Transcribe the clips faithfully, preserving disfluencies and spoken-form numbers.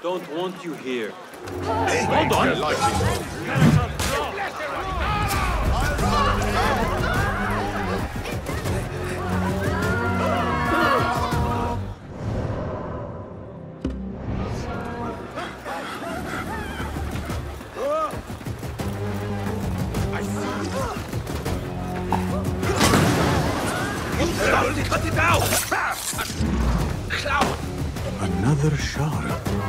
Don't want you here. Hey, hold on. Like Cut it out! another shard.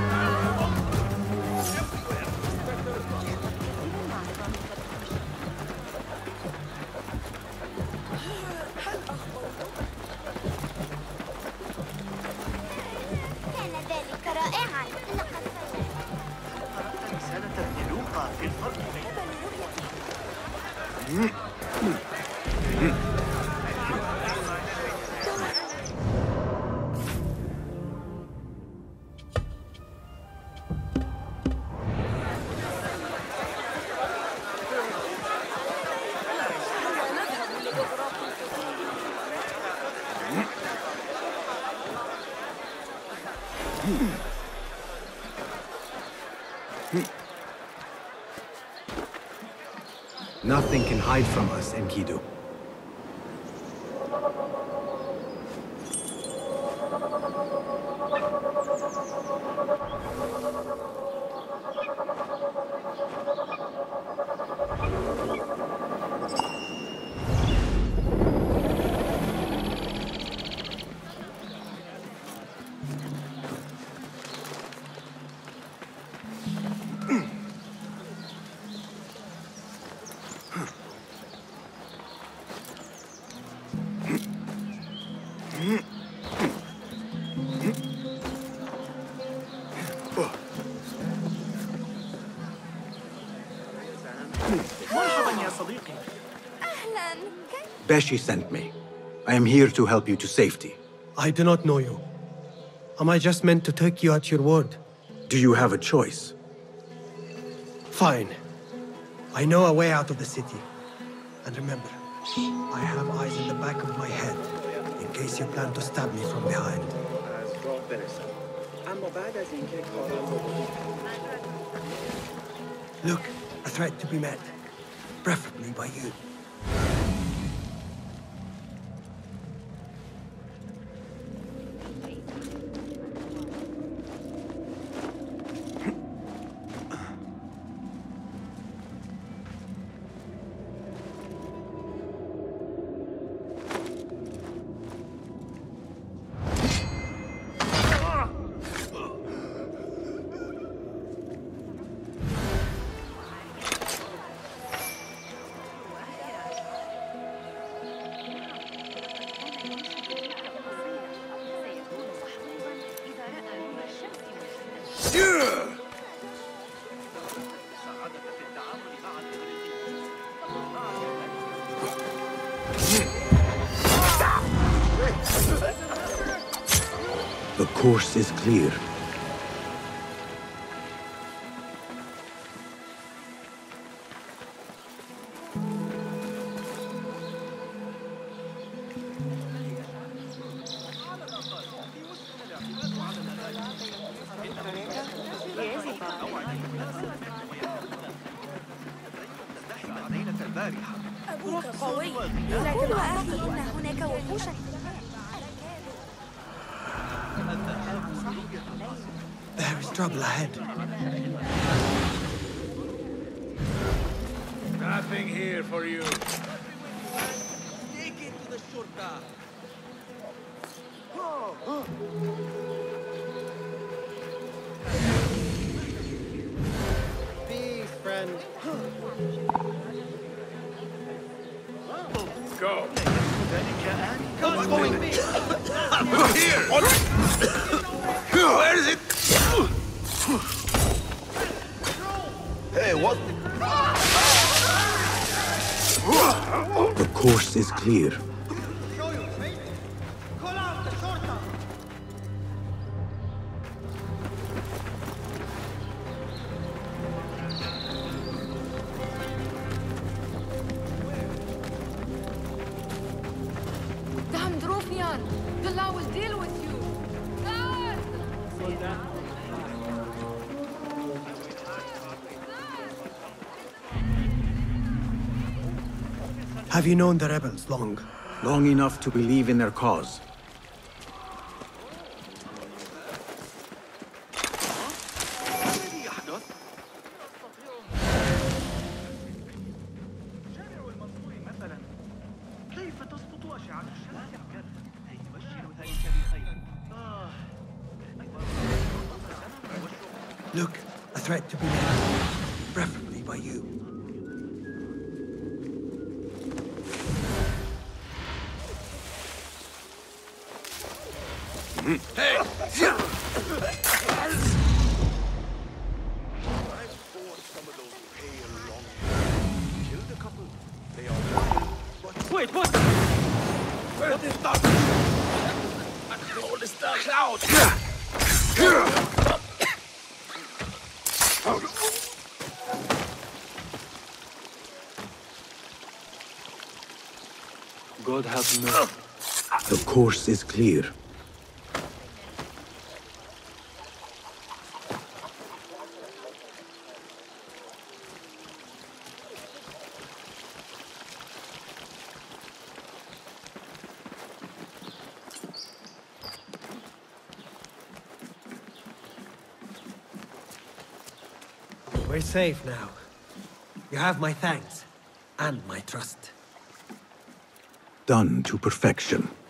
كان ذلك رائعا. لقد قرأت رسالة ابن لوقا في الفرق بين Nothing can hide from us, Enkidu. Beshi sent me. I am here to help you to safety. I do not know you. Am I just meant to take you at your word? Do you have a choice? Fine. I know a way out of the city. And remember, I have eyes in the back of my head, in case you plan to stab me from behind. Look, a threat to be met. Preferably by you. The course is clear. أبوك قوي، لكن أعتقد أن هناك وحوشا. There is trouble ahead. Nothing here for you. Take it to the shurta. Peace, friend. Go. What's going on? Here! Where is it? Hey, what? The course is clear. Damn Drofian! The law will deal with you! Ah! Have you known the rebels long? Long enough to believe in their cause. Look, a threat to be made, preferably by you. Hey! Wait, what? What is that? What is that cloud? God help me. The course is clear. We're safe now. You have my thanks, and my trust. Done to perfection.